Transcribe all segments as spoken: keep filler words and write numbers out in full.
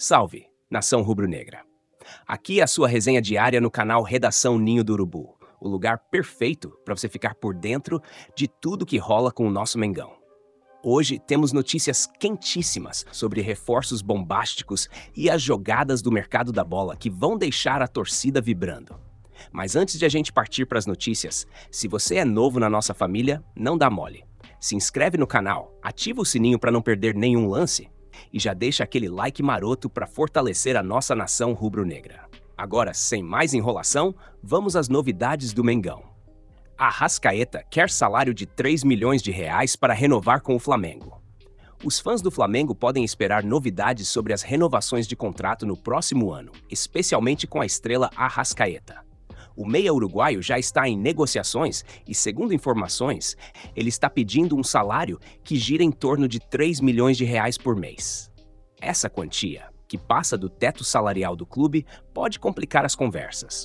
Salve, nação rubro-negra! Aqui é a sua resenha diária no canal Redação Ninho do Urubu, o lugar perfeito para você ficar por dentro de tudo que rola com o nosso Mengão. Hoje temos notícias quentíssimas sobre reforços bombásticos e as jogadas do mercado da bola que vão deixar a torcida vibrando. Mas antes de a gente partir para as notícias, se você é novo na nossa família, não dá mole. Se inscreve no canal, ativa o sininho para não perder nenhum lance e já deixa aquele like maroto para fortalecer a nossa nação rubro-negra. Agora, sem mais enrolação, vamos às novidades do Mengão. Arrascaeta quer salário de três milhões de reais para renovar com o Flamengo. Os fãs do Flamengo podem esperar novidades sobre as renovações de contrato no próximo ano, especialmente com a estrela Arrascaeta. O meia uruguaio já está em negociações e, segundo informações, ele está pedindo um salário que gira em torno de três milhões de reais por mês. Essa quantia, que passa do teto salarial do clube, pode complicar as conversas.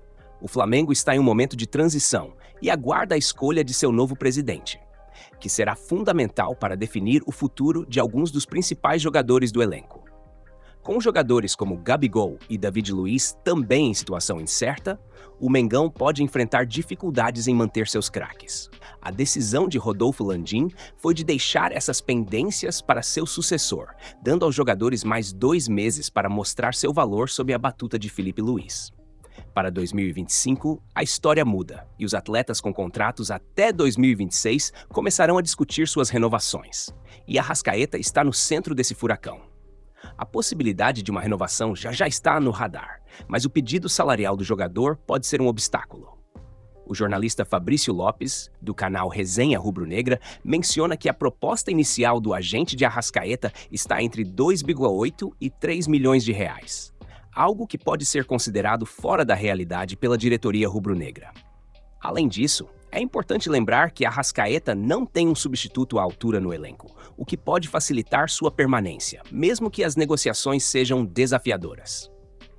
O Flamengo está em um momento de transição e aguarda a escolha de seu novo presidente, que será fundamental para definir o futuro de alguns dos principais jogadores do elenco. Com jogadores como Gabigol e David Luiz também em situação incerta, o Mengão pode enfrentar dificuldades em manter seus craques. A decisão de Rodolfo Landim foi de deixar essas pendências para seu sucessor, dando aos jogadores mais dois meses para mostrar seu valor sob a batuta de Filipe Luiz. Para dois mil e vinte e cinco, a história muda e os atletas com contratos até dois mil e vinte e seis começarão a discutir suas renovações. E Arrascaeta está no centro desse furacão. A possibilidade de uma renovação já já está no radar, mas o pedido salarial do jogador pode ser um obstáculo. O jornalista Fabrício Lopes, do canal Resenha Rubro-Negra, menciona que a proposta inicial do agente de Arrascaeta está entre dois vírgula oito e três milhões de reais, algo que pode ser considerado fora da realidade pela diretoria rubro-negra. Além disso, é importante lembrar que Arrascaeta não tem um substituto à altura no elenco, o que pode facilitar sua permanência, mesmo que as negociações sejam desafiadoras.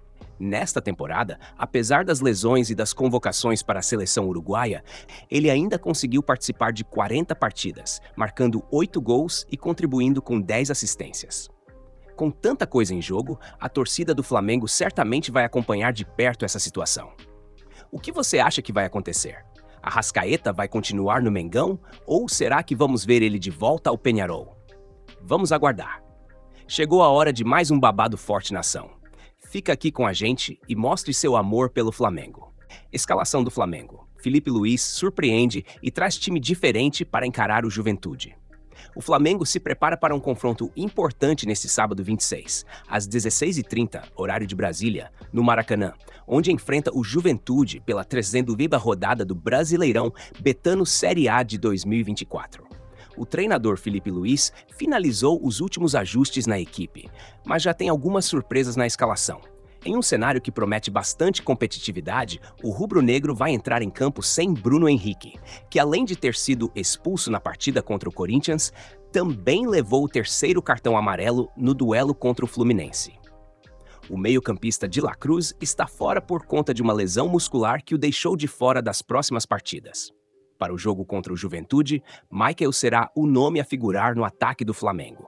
Nesta temporada, apesar das lesões e das convocações para a seleção uruguaia, ele ainda conseguiu participar de quarenta partidas, marcando oito gols e contribuindo com dez assistências. Com tanta coisa em jogo, a torcida do Flamengo certamente vai acompanhar de perto essa situação. O que você acha que vai acontecer? Arrascaeta vai continuar no Mengão ou será que vamos ver ele de volta ao Peñarol? Vamos aguardar. Chegou a hora de mais um babado forte nação. Fica aqui com a gente e mostre seu amor pelo Flamengo. Escalação do Flamengo. Filipe Luiz surpreende e traz time diferente para encarar o Juventude. O Flamengo se prepara para um confronto importante neste sábado vinte e seis, às dezesseis e trinta, horário de Brasília, no Maracanã, onde enfrenta o Juventude pela trecenta e nona rodada do Brasileirão Betano Série A de dois mil e vinte e quatro. O treinador Filipe Luiz finalizou os últimos ajustes na equipe, mas já tem algumas surpresas na escalação. Em um cenário que promete bastante competitividade, o rubro-negro vai entrar em campo sem Bruno Henrique, que além de ter sido expulso na partida contra o Corinthians, também levou o terceiro cartão amarelo no duelo contra o Fluminense. O meio-campista de La Cruz está fora por conta de uma lesão muscular que o deixou de fora das próximas partidas. Para o jogo contra o Juventude, Michael será o nome a figurar no ataque do Flamengo.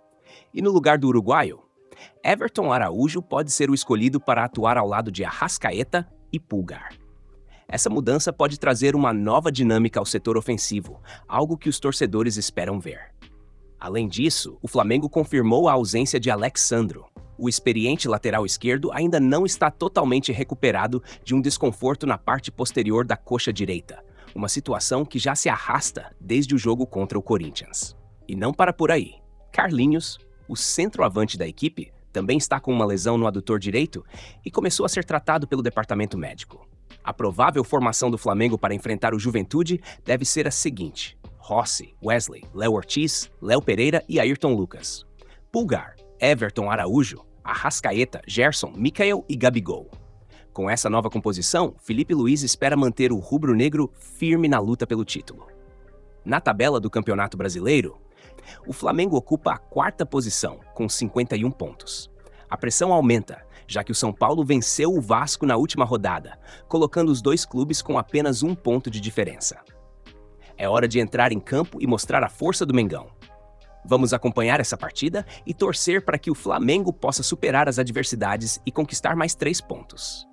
E no lugar do uruguaio, Everton Araújo pode ser o escolhido para atuar ao lado de Arrascaeta e Pulgar. Essa mudança pode trazer uma nova dinâmica ao setor ofensivo, algo que os torcedores esperam ver. Além disso, o Flamengo confirmou a ausência de Alex Sandro. O experiente lateral esquerdo ainda não está totalmente recuperado de um desconforto na parte posterior da coxa direita, uma situação que já se arrasta desde o jogo contra o Corinthians. E não para por aí. Carlinhos, o centroavante da equipe, também está com uma lesão no adutor direito e começou a ser tratado pelo departamento médico. A provável formação do Flamengo para enfrentar o Juventude deve ser a seguinte: Rossi, Wesley, Léo Ortiz, Léo Pereira e Ayrton Lucas. Pulgar, Everton Araújo, Arrascaeta, Gerson, Michael e Gabigol. Com essa nova composição, Filipe Luiz espera manter o rubro-negro firme na luta pelo título. Na tabela do Campeonato Brasileiro, o Flamengo ocupa a quarta posição, com cinquenta e um pontos. A pressão aumenta, já que o São Paulo venceu o Vasco na última rodada, colocando os dois clubes com apenas um ponto de diferença. É hora de entrar em campo e mostrar a força do Mengão. Vamos acompanhar essa partida e torcer para que o Flamengo possa superar as adversidades e conquistar mais três pontos.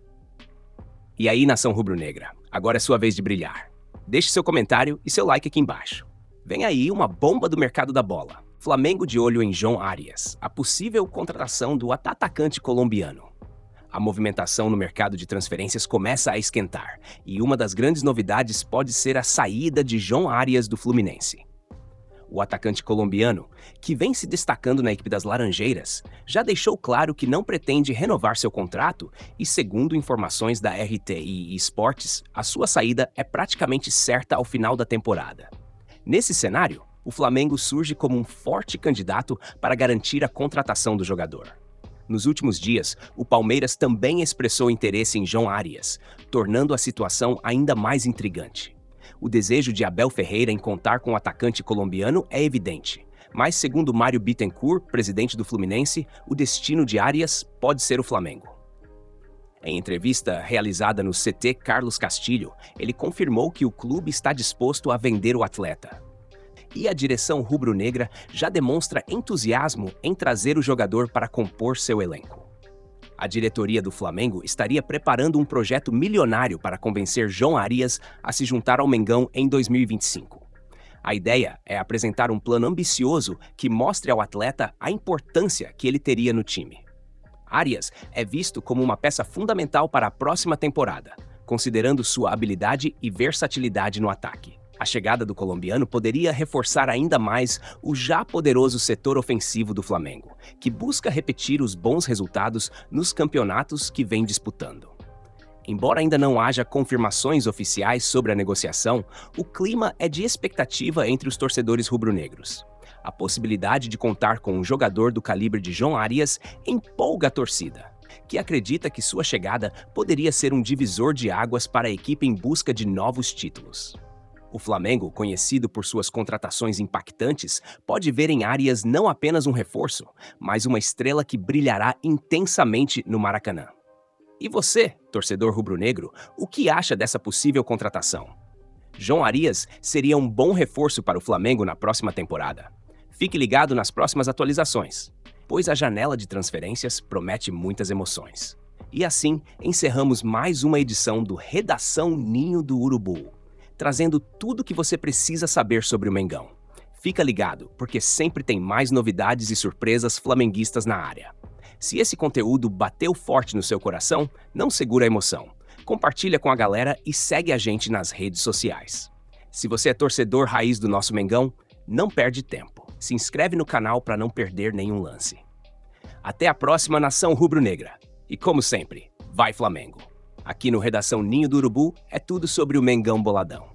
E aí, nação rubro-negra, agora é sua vez de brilhar. Deixe seu comentário e seu like aqui embaixo. Vem aí uma bomba do mercado da bola. Flamengo de olho em Jhon Arias, a possível contratação do atacante colombiano. A movimentação no mercado de transferências começa a esquentar, e uma das grandes novidades pode ser a saída de Jhon Arias do Fluminense. O atacante colombiano, que vem se destacando na equipe das Laranjeiras, já deixou claro que não pretende renovar seu contrato e, segundo informações da R T I Esportes, a sua saída é praticamente certa ao final da temporada. Nesse cenário, o Flamengo surge como um forte candidato para garantir a contratação do jogador. Nos últimos dias, o Palmeiras também expressou interesse em Jhon Arias, tornando a situação ainda mais intrigante. O desejo de Abel Ferreira em contar com o atacante colombiano é evidente, mas segundo Mário Bittencourt, presidente do Fluminense, o destino de Arias pode ser o Flamengo. Em entrevista realizada no C T Carlos Castilho, ele confirmou que o clube está disposto a vender o atleta. E a direção rubro-negra já demonstra entusiasmo em trazer o jogador para compor seu elenco. A diretoria do Flamengo estaria preparando um projeto milionário para convencer Jhon Arias a se juntar ao Mengão em dois mil e vinte e cinco. A ideia é apresentar um plano ambicioso que mostre ao atleta a importância que ele teria no time. Arias é visto como uma peça fundamental para a próxima temporada, considerando sua habilidade e versatilidade no ataque. A chegada do colombiano poderia reforçar ainda mais o já poderoso setor ofensivo do Flamengo, que busca repetir os bons resultados nos campeonatos que vem disputando. Embora ainda não haja confirmações oficiais sobre a negociação, o clima é de expectativa entre os torcedores rubro-negros. A possibilidade de contar com um jogador do calibre de Jhon Arias empolga a torcida, que acredita que sua chegada poderia ser um divisor de águas para a equipe em busca de novos títulos. O Flamengo, conhecido por suas contratações impactantes, pode ver em Arias não apenas um reforço, mas uma estrela que brilhará intensamente no Maracanã. E você, torcedor rubro-negro, o que acha dessa possível contratação? Jhon Arias seria um bom reforço para o Flamengo na próxima temporada. Fique ligado nas próximas atualizações, pois a janela de transferências promete muitas emoções. E assim, encerramos mais uma edição do Redação Ninho do Urubu, trazendo tudo o que você precisa saber sobre o Mengão. Fica ligado, porque sempre tem mais novidades e surpresas flamenguistas na área. Se esse conteúdo bateu forte no seu coração, não segura a emoção. Compartilha com a galera e segue a gente nas redes sociais. Se você é torcedor raiz do nosso Mengão, não perde tempo. Se inscreve no canal para não perder nenhum lance. Até a próxima, nação rubro-negra. E como sempre, vai Flamengo! Aqui no Redação Ninho do Urubu é tudo sobre o Mengão Boladão.